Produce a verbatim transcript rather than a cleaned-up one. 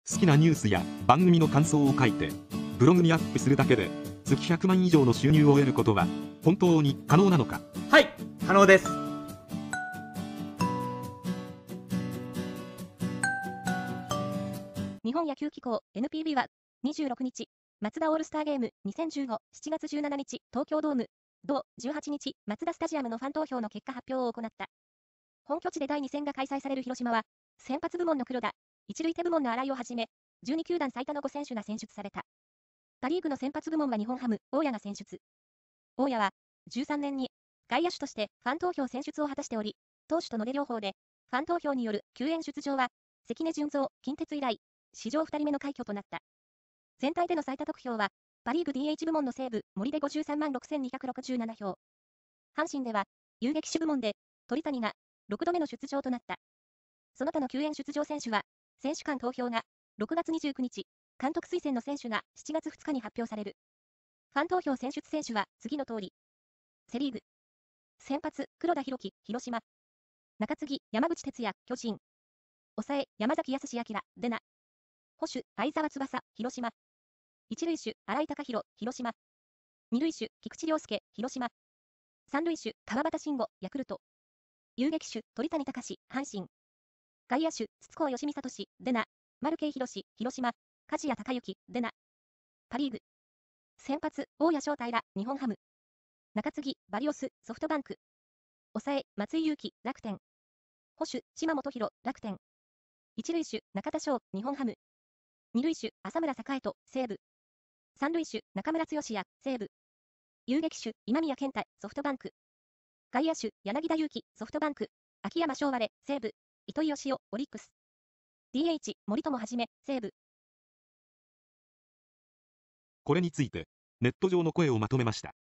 好きなニュースや番組の感想を書いてブログにアップするだけで月ひゃくまん以上の収入を得ることは本当に可能なのか。 はい、可能です。 日本野球機構 エヌピービー はにじゅうろくにち、マツダオールスターゲームにせんじゅうご、しちがつじゅうしちにち東京ドーム、同じゅうはちにちマツダスタジアムのファン投票の結果発表を行った。本拠地でだいに戦が開催される広島は、先発部門の黒田、一塁手部門の新井をはじめ、じゅうにきゅうだん最多のご選手が選出された。パ・リーグの先発部門は日本ハム、大谷が選出。大谷は、じゅうさんねんに外野手としてファン投票選出を果たしており、投手と野手両方で、ファン投票による救援出場は、関根純三、近鉄以来、史上ふたりめの快挙となった。全体での最多得票は、パ・リーグ ディーエイチ 部門の西武、森でごじゅうさんまんろくせんにひゃくろくじゅうななひょう。阪神では、遊撃手部門で、鳥谷がろくどめの出場となった。その他の救援出場選手は、選手間投票がろくがつにじゅうくにち、監督推薦の選手がしちがつふつかに発表される。ファン投票選出選手は次の通り。セリーグ。先発、黒田博樹、広島。中継ぎ、山口哲也、巨人。抑え、山崎康明、デナ。捕手、相澤翼、広島。一塁手、新井貴弘、広島。二塁手、菊池涼介、広島。三塁手、川端慎吾、ヤクルト。遊撃手、鳥谷敬、阪神。外野手、筒香嘉美聡、デナ。丸圭弘、広島。梶谷隆幸、デナ。パ・リーグ。先発、大谷翔平、日本ハム。中継ぎ、バリオス、ソフトバンク。抑え、松井裕樹、楽天。捕手、島本博、楽天。一塁手、中田翔、日本ハム。二塁手、浅村栄斗、西武。三塁手、中村剛也、西武。遊撃手、今宮健太、ソフトバンク。外野手、柳田悠岐、ソフトバンク。秋山翔吾、西武。糸井嘉男、オリックス。ディーエイチ、森友はじめ、西武。 これについてネット上の声をまとめました。